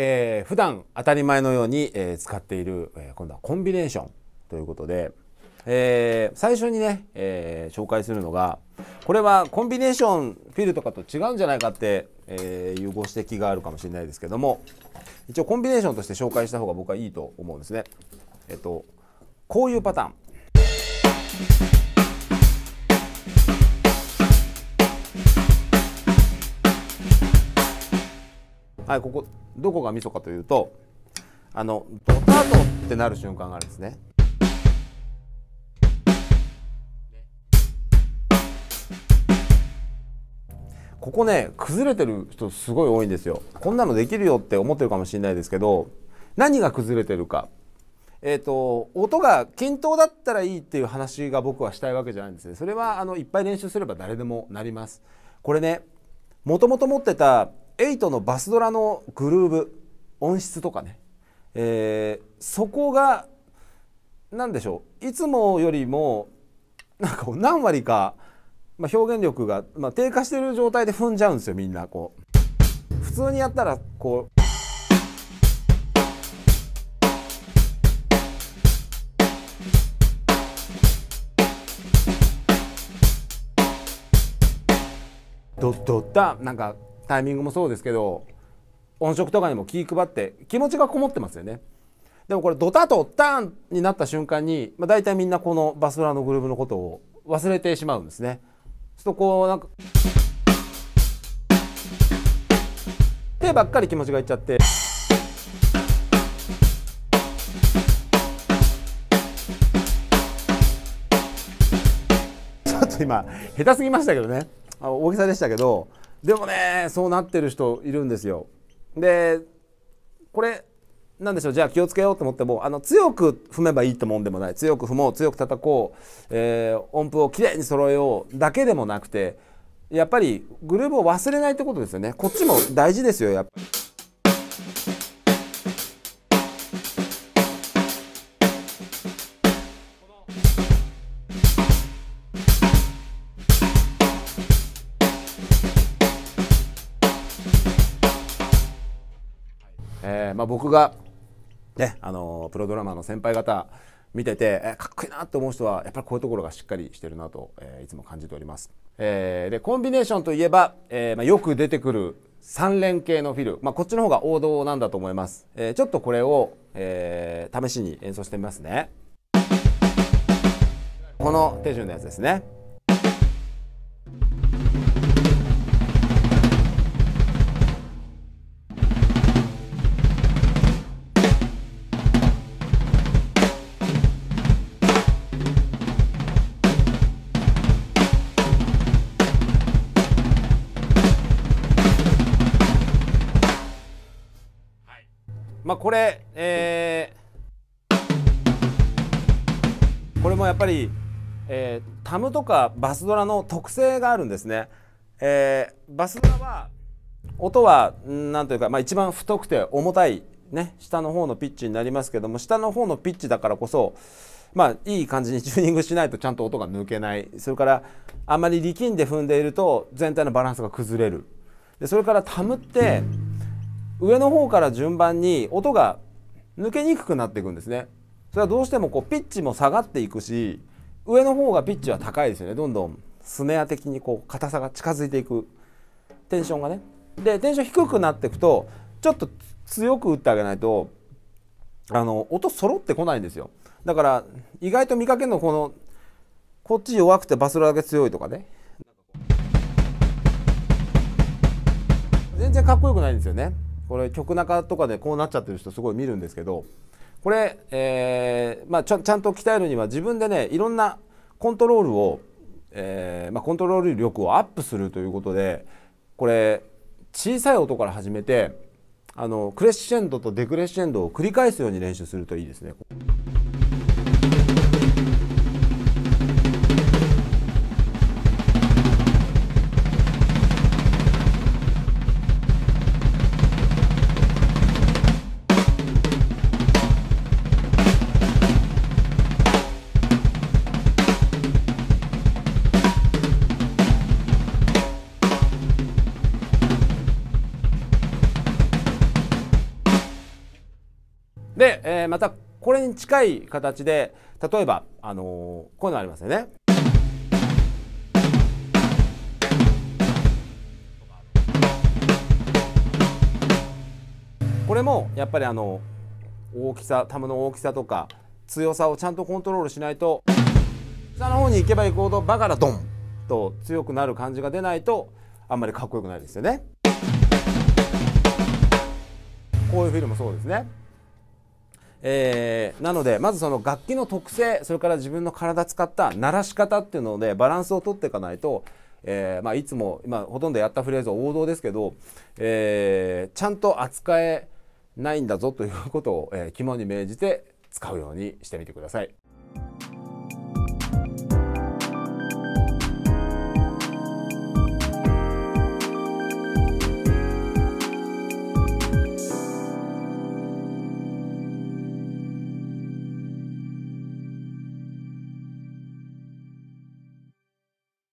普段当たり前のように、使っている、今度はコンビネーションということで、最初にね、紹介するのが、これはコンビネーションフィルとかと違うんじゃないかって、いうご指摘があるかもしれないですけども、一応コンビネーションとして紹介した方が僕はいいと思うんですね。こういうパターン。はい、ここどこがミソかというと、ドタートってなる瞬間があるんですね。ここね、崩れてる人すごい多いんですよ。こんなのできるよって思ってるかもしれないですけど、何が崩れてるか。音が均等だったらいいっていう話が僕はしたいわけじゃないんですね。それはいっぱい練習すれば誰でもなります。これね、もともと持ってた8のバスドラのグルーブ、音質とかね、そこが何でしょう、いつもよりもなんか何割か、表現力が、低下している状態で踏んじゃうんですよ、みんな。こう普通にやったらこうドッドッダなんかタイミングもそうですけど、音色とかにも気配って気持ちがこもってますよね。でもこれドタとターンになった瞬間に、大体みんなこのバスドラのグルーブのことを忘れてしまうんですね。そうするとこうなんか手ばっかり気持ちがいっちゃって、ちょっと今下手すぎましたけどね、大げさでしたけど、でもねそうなってる人いるんですよ。でこれなんでしょう、じゃあ気をつけようと思っても強く踏めばいいってもんでもない。強く踏もう、強く叩こう、音符をきれいに揃えようだけでもなくて、やっぱりグルーブを忘れないってことですよね。こっちも大事ですよ、やっぱ。僕がね、プロドラマーの先輩方見てて、かっこいいなって思う人はやっぱりこういうところがしっかりしてるなと、いつも感じております。でコンビネーションといえば、よく出てくる3連系のフィル、こっちの方が王道なんだと思います。ちょっとこれを、試しに演奏してみますね。この手順のやつですね。これ、これもやっぱり、タムとかバスドラの特性があるんですね。バスドラは音はなんというか、一番太くて重たい、ね、下の方のピッチになりますけども、下の方のピッチだからこそ、いい感じにチューニングしないとちゃんと音が抜けない。それからあんまり力んで踏んでいると全体のバランスが崩れる。でそれからタムって上の方から順番に音が抜けにくくなっていくんですね。それはどうしてもこうピッチも下がっていくし、上の方がピッチは高いですよね。どんどんスネア的にこう硬さが近づいていく、テンションがね。でテンション低くなっていくとちょっと強く打ってあげないと音揃ってこないんですよ。だから意外と見かけるのこっち弱くてバスドラだけ強いとかね、全然かっこよくないんですよね。これ曲中とかでこうなっちゃってる人すごい見るんですけど、これ、ちゃんと鍛えるには自分でねいろんなコントロールを、コントロール力をアップするということで、これ小さい音から始めてクレッシェンドとデクレッシェンドを繰り返すように練習するといいですね。 またこれに近い形で例えば、こういうのありますよね。これもやっぱり大きさ、タムの大きさとか強さをちゃんとコントロールしないと、下の方に行けば行くほどバカラドンと強くなる感じが出ないとあんまりかっこよくないですよね。こういうフィルもそうですね。なのでまずその楽器の特性、それから自分の体使った鳴らし方っていうのでバランスをとっていかないと、いつも今ほとんどやったフレーズは王道ですけど、ちゃんと扱えないんだぞということを、肝に銘じて使うようにしてみてください。